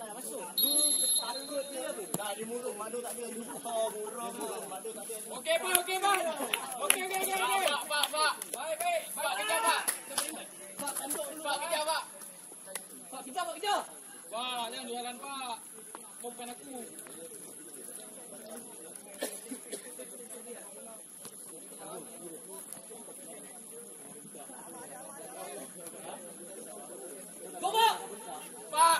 tak masuk. Takut dia apa? Dah dia murung, madu tak ada. Murung, madu tak ada. Okey, Pak. Okey. Pak. Baik. Pak, kejar, Pak. Pak, tanduk dulu. Pak, kejar, Pak. Pak, kejar. Pak, jangan jualan, Pak. Bukan aku. Go, Pak. Pak.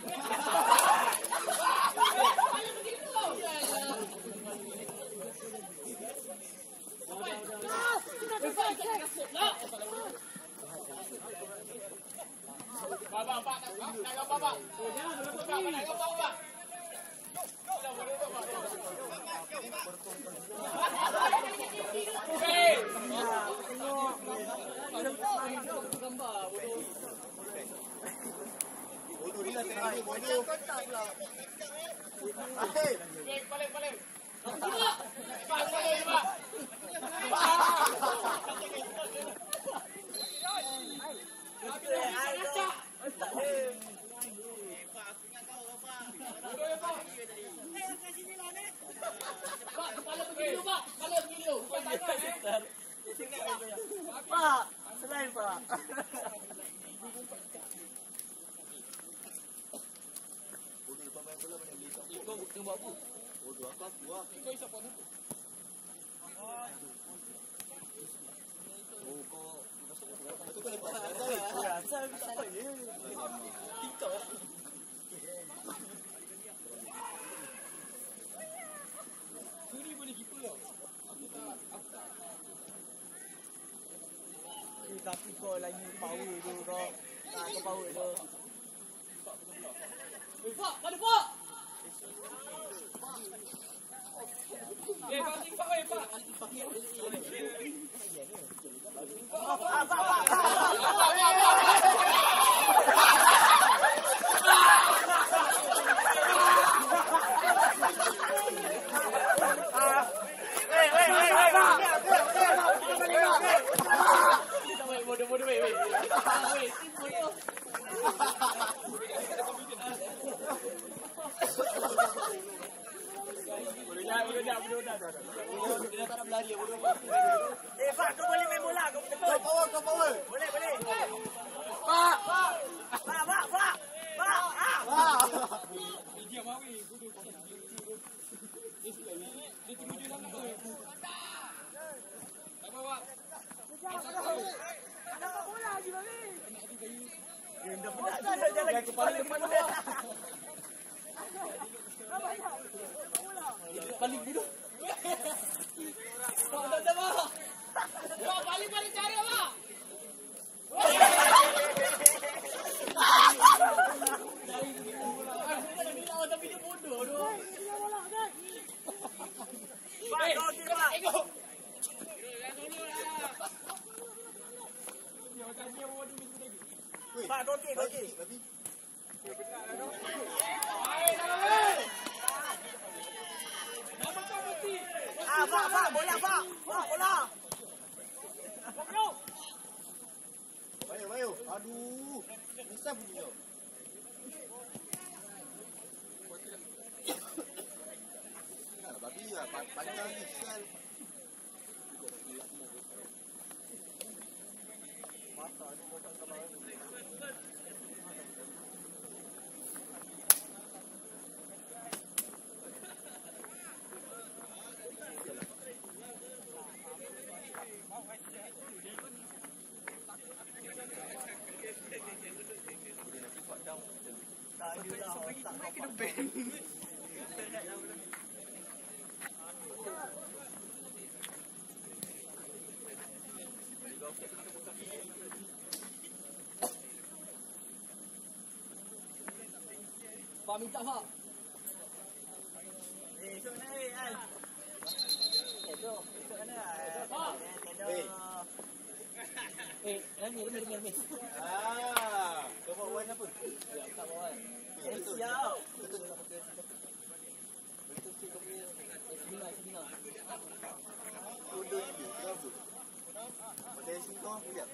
Pak, selain Pak. Kau buat apa? Bodoh aku lah. Kau isap apa? Oh, kau itu kau lepas saya. Saya tak apa ni. TikTok. Suri boleh kipu tau. Aku tak. Tapi kau lagi power tu kau. Kau power tu. Pak, mana Pak? Banting Pak, Pak. Dia tak nak berlari bodoh. Pak, kau boleh main bola, kau betul. Kau power. Boleh. Pak. Dia mawi, bodoh. Dia tunggu dia sangat tu. Tak bawa. Kenapa bola lagi bagi? Dah penat jalan kepala depan bawah. Paling bodoh. Pak, dah Pak. Pak, paling cara, Pak. Tapi dia bodoh tu. Pak, kau okey, Pak. Tengok. Pak, kau okey. Pak, bola, Pak. Bola. Bayu. Aduh. Susah bunyi kau. Babi lah, panjang ni sel. Mata ni kotak kepala. Pak minta Pak. Esok mana Al? Esok mana? Pak. Remi. Kau bawa wan apa? Ya, tak bawa wan. Siap. Betul nak pakai. Betul sikit kau punya seminar. Bodoh ni, kenapa? Dari sini kau lihat.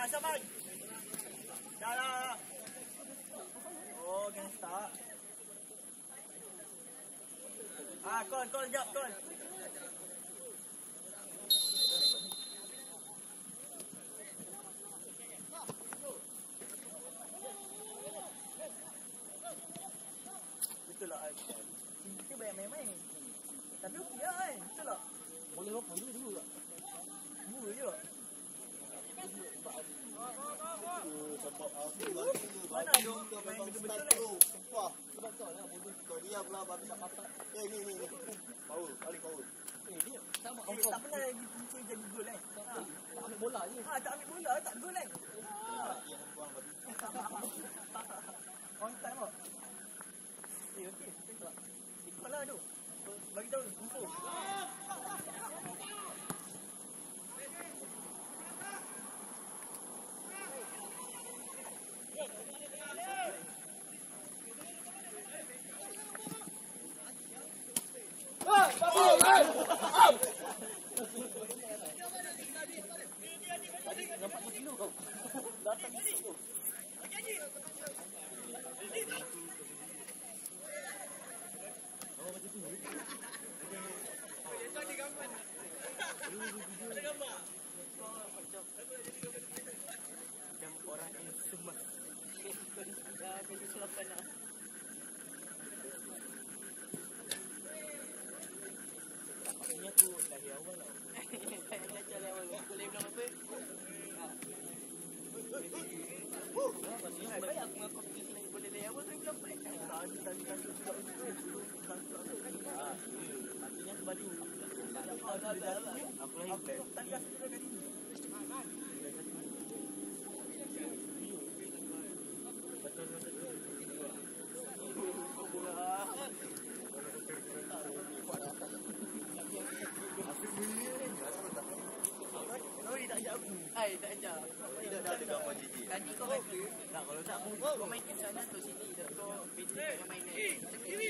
Saman. Dah. Oh, kena start. Call jap, call. Betul lah. Kita banyak main-main. Tapi okey lah kan. Betul tak? Boleh apa dulu tak? Dua je. Sebab aku lagi Mana ada main betul-betul kan? Sumpah. Sebab kau lah bodoh. Kau diam lah babi tak patah. Ni. Power, paling power. Dia sama Tak pernah lagi kita jadi gol kan? tak ambil bola je. Tak ambil bola, tak gol kan? Yang buang babi. On time tak? Okey. Ikut lah tu. Bagi tahu info. Macam orang yang semak. Jadi sulapan lah. Ini aku dari awal lah. Saya belajar dari awal. Boleh bilang apa? Baik aku mengaku boleh dari awal saya bilang baik. Tadi sudah artinya kembali. Aku lagi tadi aku sudah kali ni. Tak ajak aku. Tak ajak. Tidak dah ada gambar JJ. Tadi kau kata, tak kalau tak kau main ke sana atau sini dah kau beza dengan main ni.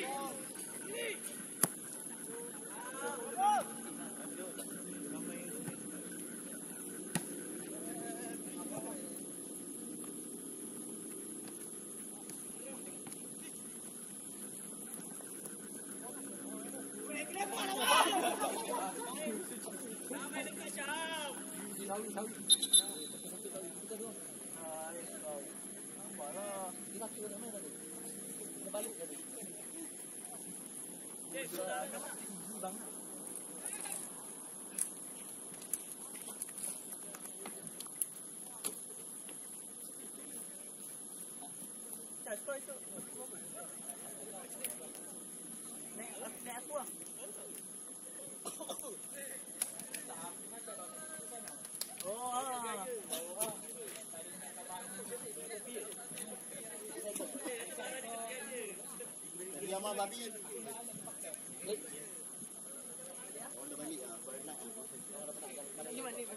Naik aku lah. Diam lah babi. Orang dah balik lah. Berenang. Ini mana ni?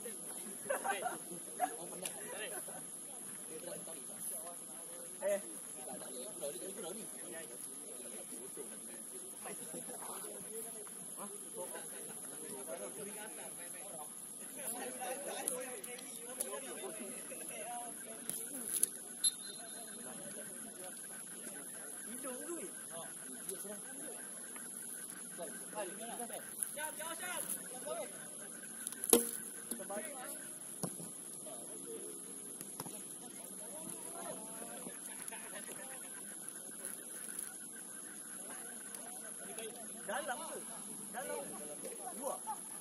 Hidung tu. Dalam tu. Dalam. Luar.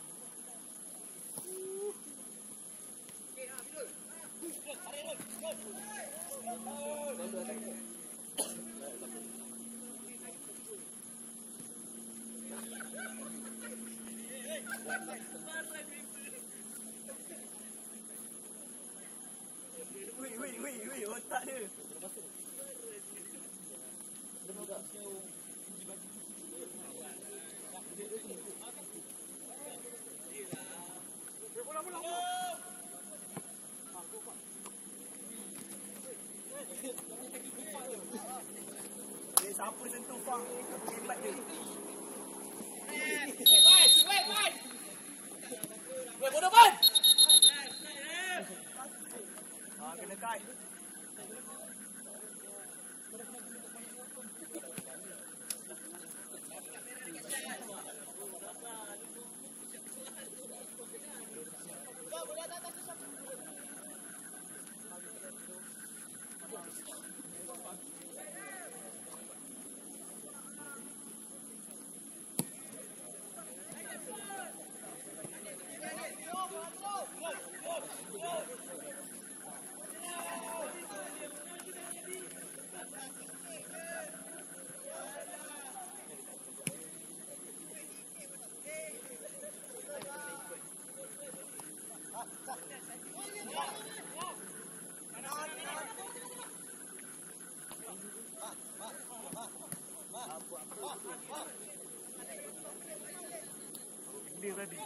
Wih, otak dia. Siapa sentuh Fang? Hebat dia. Weh, bodoh kan? kena kait. Dia tadi.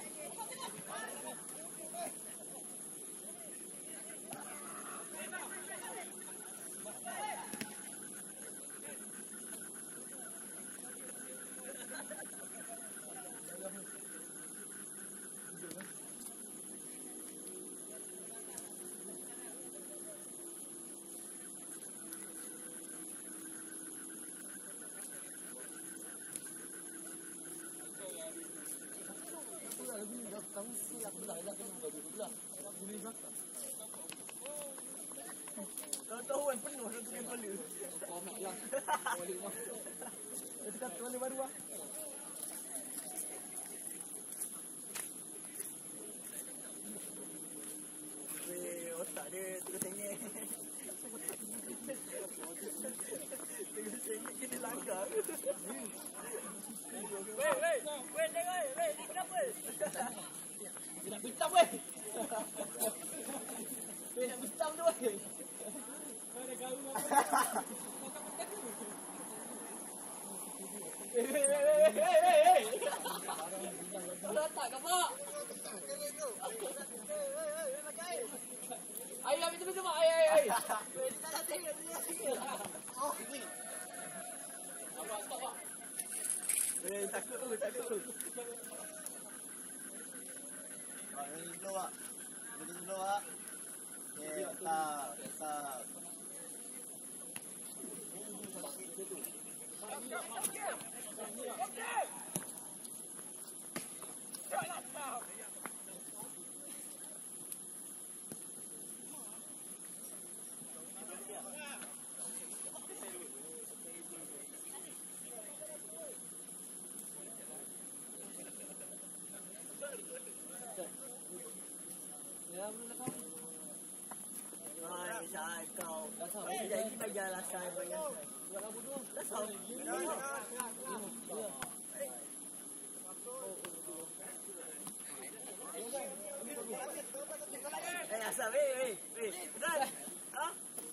Kamu sih aku bilang dah kena baju tu lah. Boleh belakang. Kalau tahu kan penuh satu kepala. Komek lah. Boleh mah. Itu kat toilet baru ah. Weh, otak dia terus sengit. Terus sengit kena langgar. Weh, tengok weh, ni kenapa? Dia nak hitam weh. Dia nak hitam tu weh. Ada garu apa? Hey. Letak ke pak? Ayo ambil tu mak. Ayo. Dia tak nak tengok dia. Oh, ni. Apa stop pak? Takut tu. Ini dulu pak. Okay, tak. Hai, kau. Jadi bagilah saya bayar. Buat apa tu? Dah tahu. Asal weh. Dah. Ha?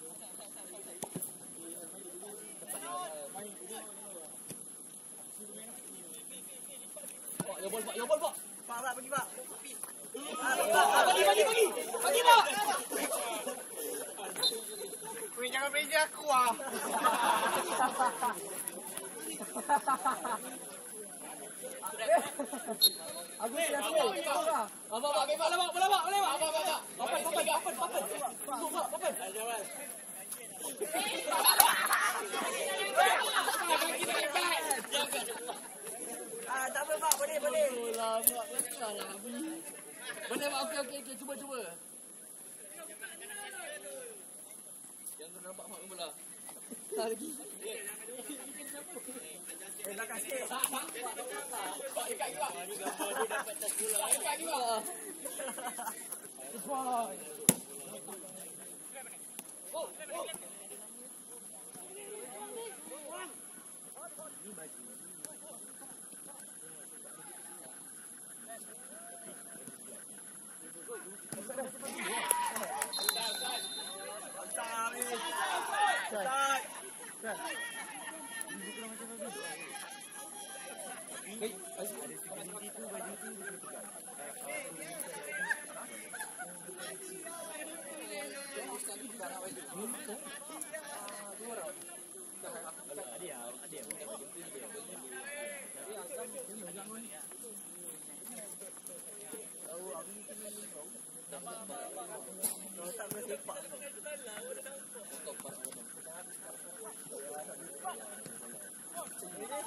Pak, ya bol, Pak. Pak, pergi, Pak. Bagi, Pak. Weh, jangan pressure aku ah. Aku dah tahu. Apa, Pak? Boleh, Pak. Apa? Tak apa, Pak. Boleh. Lama salah. Boleh, Pak. Okey. Cuba. Yang kena nampak mak bola. Lagi. Belakang sikit. Pak, dekat juga. Ini gambar dia dapat tas bola. Dekat juga. Cepat. Oh.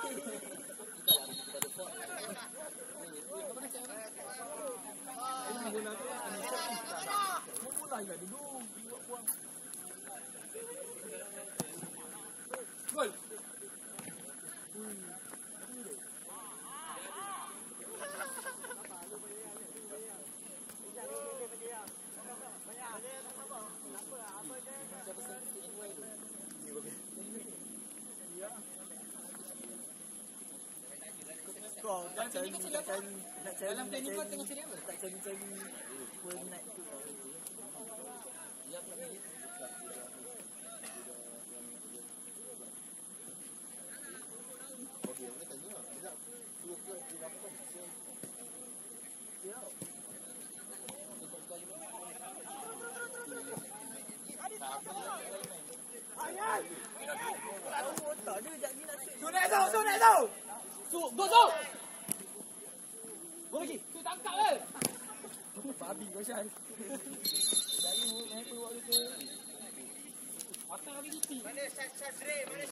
Gol. Kau nak cari Dalam plan ni kau tengah cari apa? tak cari full night tu. Tak ada jak ni nak set. Sunat tau. Go. Go lagi. Tu tangkap ke? Babi kau Syal. Dari main keluar gitu. Atas habis mati. Mana Syadri? Mana